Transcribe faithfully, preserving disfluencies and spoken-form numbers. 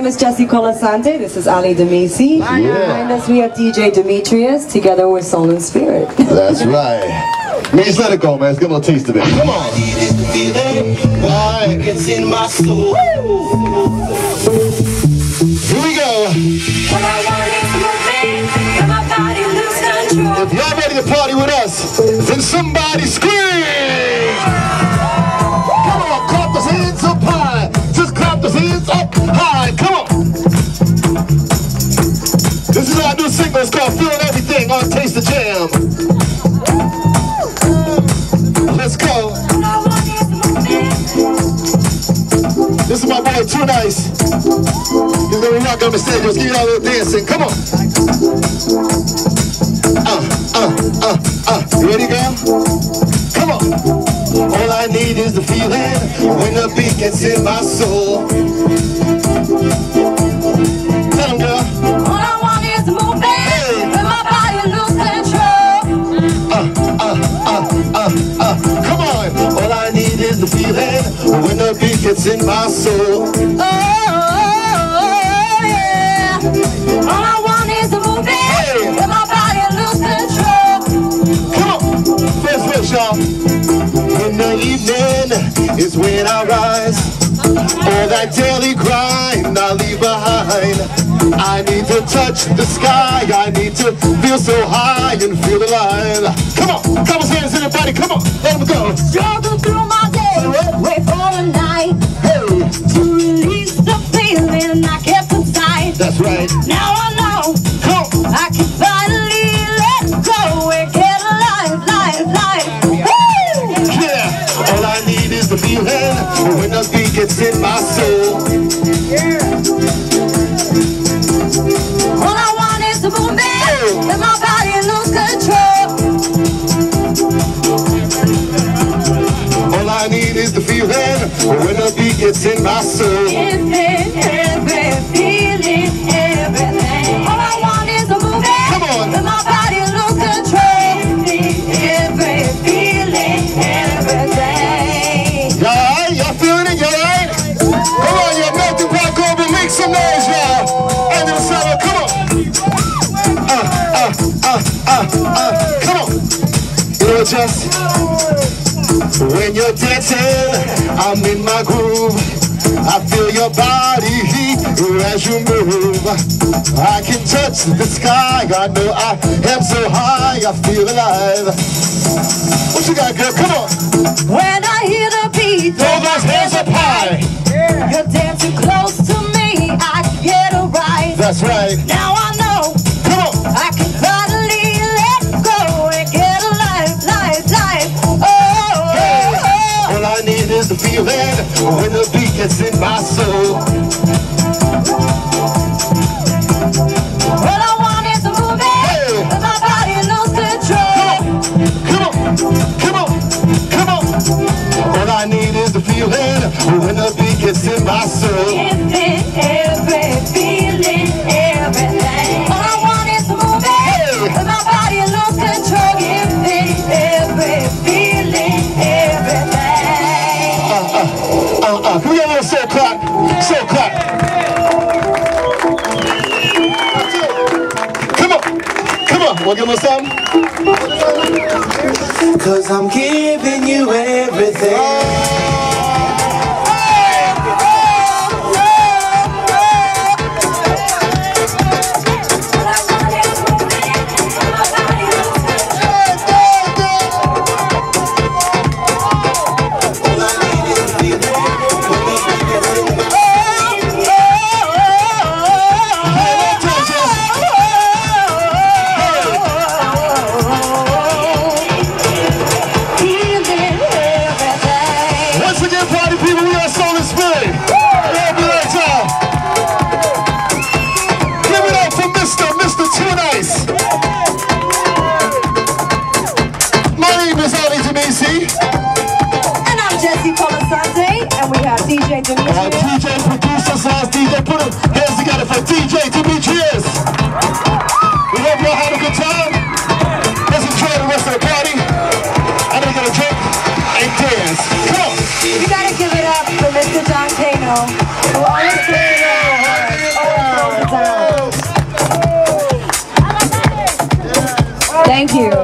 name is Jessie Colasante. This is Ali Demisi. Yeah. Behind us we have D J Demetrius, together with Soul and Spirit. That's right. Man, just let it go, man. Let's get a little taste of it. Come on. Alright. It's in my soul. Here we go. What I want is moving, and my body lose control. If y'all ready to party with us, then somebody scream! Come on, clap those hands up high. Just clap those hands up high. Come on. This is our new single. It's called Feeling Everything on Taste the Jam. Let's go. What I want is moving. This is my boy Too Nice. He's gonna be rocking on the stage. Let's give you all a little dancing. Come on. Uh, uh, uh, uh. You ready, girl? Come on. All I need is the feeling when the beat gets in my soul. Tell them, girl. All I want is moving, and my body lose control. Uh, uh, uh, uh, uh. Come on. All I need is the feeling when the beat gets in my soul. Oh, yeah. All I want is moving, and my body lose control. Come on. First verse, y'all. In the evening is when I rise. All that daily grind I leave behind. I need to touch the sky. I need to feel so high and feel alive. Come on. Couple hands in the body. Come on. Let them go. Struggle through my day, wait for the night to release the feeling I kept inside. That's right. Now I know Come on. I can finally let go and get alive, live, live. Woo! Yeah. All I need is the feeling when the beat gets in my soul. All I want is to move in, and my body lose control. All I need is the feeling when the beat gets in my soul. Feeling, every feeling, everything. All I want is to move in, Come on. and my body lose control. Every feeling, everything. Y'all alright? Y'all feeling it? Y'all alright? Come on, y'all melting pot over. Make some noise, y'all. End of the summer. Come on. Uh, uh, uh, uh, uh. Come on. You know what, Jess? When you're dancing, I'm in my groove. I feel your body heat as you move. I can touch the sky. I know I am so high. I feel alive. What you got, girl? Come on. When I hear the beat, Throw those hands up high. you're dancing close to me. I can get a rise. That's right. Now I know Come on. I can finally let go and get alive, live, live. Oh, oh, oh. All I need is the feeling when the beat gets in my soul. All I want is to move in, and my body lose control. Come on. Come on. Come on. All I need is the feeling when the beat gets in my soul. Every, every feeling, everything. All I want is to move in, and my body lose control. Every, every feeling, everything. Uh, uh, uh, uh. Can we get a little soul clap? Soul clap. Come on. Come on. Wanna give them something? Cause I'm giving you everything. Once again, party people, we are Soul and Spirit. Yeah, be like y'all. Give it up for Mister Mister Too Nice. My name is Ali Demisi. And I'm Jessie Colasante, and we have D J Our Demetrius. D J producer slash D J. Put them hands together for D J Demetrius. We hope y'all had a good time. Let's enjoy the rest of the party. I'm gonna get a drink and dance. Come on. You gotta give it up for Mister John Kano, who always plays it all hard. Thank you.